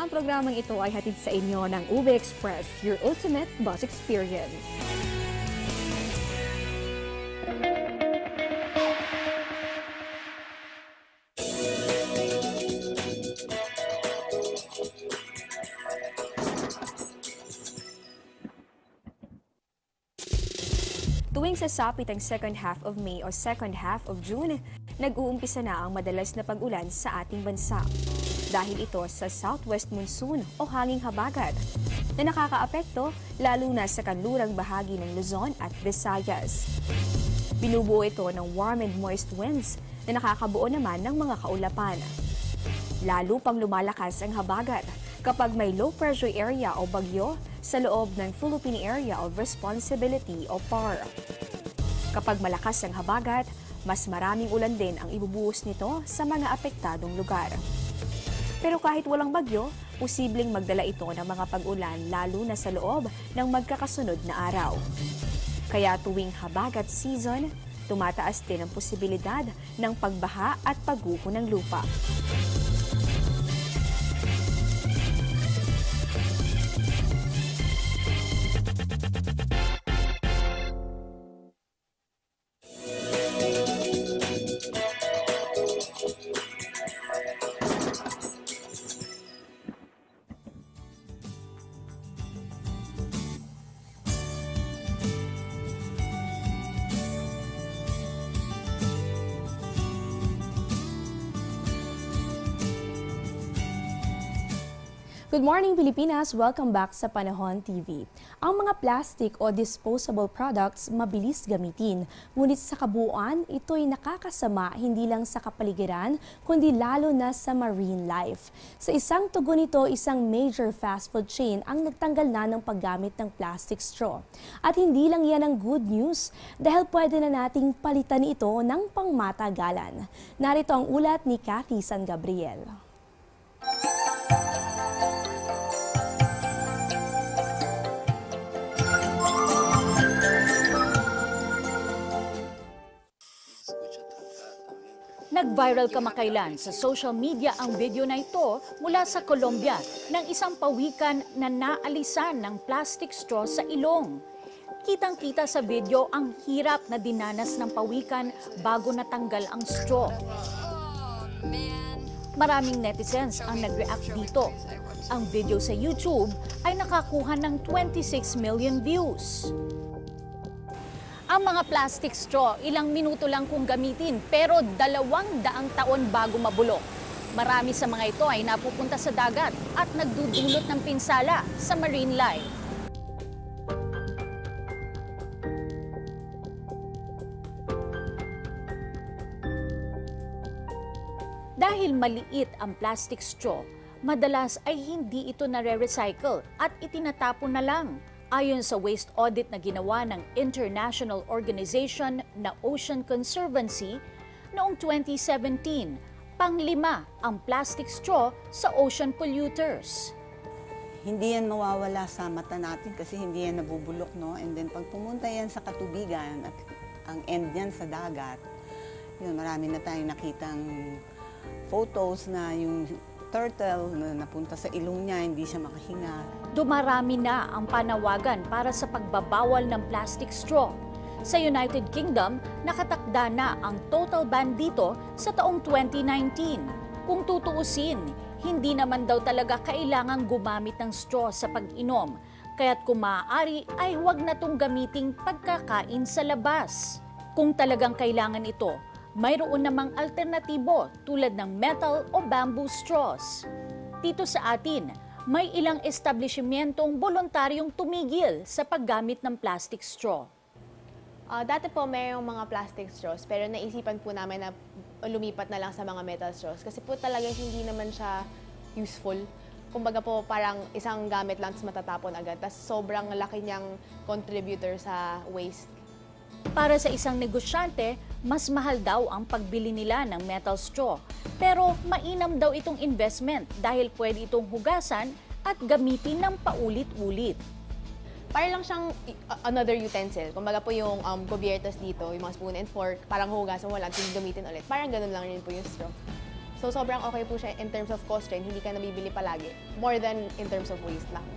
Ang programang ito ay hatid sa inyo ng UB Express, your ultimate bus experience. Tuwing sasapit ang second half of May o second half of June, nag-uumpisa na ang madalas na pag-ulan sa ating bansa. Dahil ito sa southwest monsoon o hanging habagat na nakakaapekto lalo na sa kanlurang bahagi ng Luzon at Visayas. Binubuo ito ng warm and moist winds na nakakabuo naman ng mga kaulapan. Lalo pang lumalakas ang habagat kapag may low pressure area o bagyo sa loob ng Philippine Area of Responsibility o PAR. Kapag malakas ang habagat, mas maraming ulan din ang ibubuhos nito sa mga apektadong lugar. Pero kahit walang bagyo, posibleng magdala ito ng mga pag-ulan lalo na sa loob ng magkakasunod na araw. Kaya tuwing habagat season, tumataas din ang posibilidad ng pagbaha at pagguho ng lupa. Good morning, Pilipinas! Welcome back sa Panahon TV. Ang mga plastic o disposable products mabilis gamitin, ngunit sa kabuuan, ito'y nakakasama hindi lang sa kapaligiran, kundi lalo na sa marine life. Sa isang tugon nito, isang major fast food chain ang nagtanggal na ng paggamit ng plastic straw. At hindi lang yan ang good news, dahil pwede na nating palitan ito ng pangmatagalan. Narito ang ulat ni Cathy San Gabriel. Nag-viral kamakailan sa social media ang video na ito mula sa Colombia ng isang pawikan na naalisan ng plastic straw sa ilong. Kitang-kita sa video ang hirap na dinanas ng pawikan bago natanggal ang straw. Maraming netizens ang nag-react dito. Ang video sa YouTube ay nakakuha ng 26 million views. Ang mga plastic straw, ilang minuto lang kung gamitin, pero 200 taon bago mabulok. Marami sa mga ito ay napupunta sa dagat at nagdudulot ng pinsala sa marine life. Dahil maliit ang plastic straw, madalas ay hindi ito nare-recycle at itinatapon na lang. Ayon sa waste audit na ginawa ng international organization na Ocean Conservancy, noong 2017, pang-5 ang plastic straw sa ocean polluters. Hindi yan mawawala sa mata natin kasi hindi yan nabubulok, no? And then pag pumunta yan sa katubigan at ang end yan sa dagat, yun, marami na tayong nakitang photos na yung turtle na napunta sa ilong niya, hindi siya makahinga. Dumarami na ang panawagan para sa pagbabawal ng plastic straw. Sa United Kingdom, nakatakda na ang total ban dito sa taong 2019. Kung tutuusin, hindi naman daw talaga kailangang gumamit ng straw sa pag-inom. Kaya't kung maaari ay huwag na itong gamiting pagkakain sa labas. Kung talagang kailangan ito, mayroon namang alternatibo tulad ng metal o bamboo straws. Dito sa atin, may ilang establishmentong voluntaryong tumigil sa paggamit ng plastic straw. Dati po mayroong mga plastic straws pero naisipan po namin na lumipat na lang sa mga metal straws kasi po talaga hindi naman siya useful. Kumbaga po parang isang gamit lang tapos matatapon agad. Tapos sobrang laki niyang contributor sa waste. Para sa isang negosyante, mas mahal daw ang pagbili nila ng metal straw. Pero mainam daw itong investment dahil pwede itong hugasan at gamitin ng paulit-ulit. Parang lang siyang another utensil. Kumbaga po yung cubiertos dito, yung mga spoon and fork, parang hugasan mo lang, gamitin ulit. Parang ganun lang rin po yung straw. So sobrang okay po siya in terms of cost rin, hindi ka nabibili palagi. More than in terms of waste lang.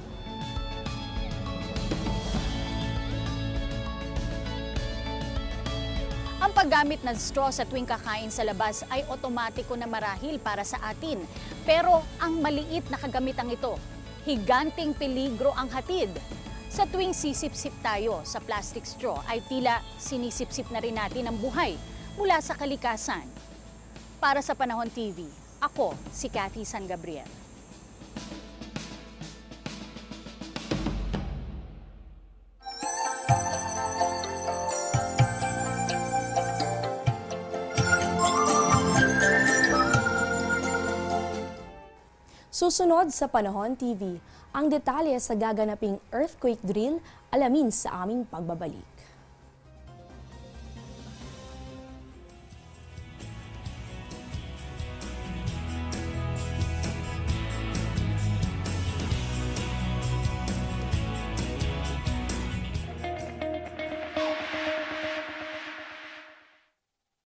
Ang paggamit ng straw sa tuwing kakain sa labas ay otomatiko na marahil para sa atin. Pero ang maliit na kagamitang ito, higanting peligro ang hatid. Sa tuwing sisip-sip tayo sa plastic straw ay tila sinisip-sip na rin natin ang buhay mula sa kalikasan. Para sa Panahon TV, ako si Cathy San Gabriel. Susunod sa Panahon TV, ang detalye sa gaganaping earthquake drill, alamin sa aming pagbabalik.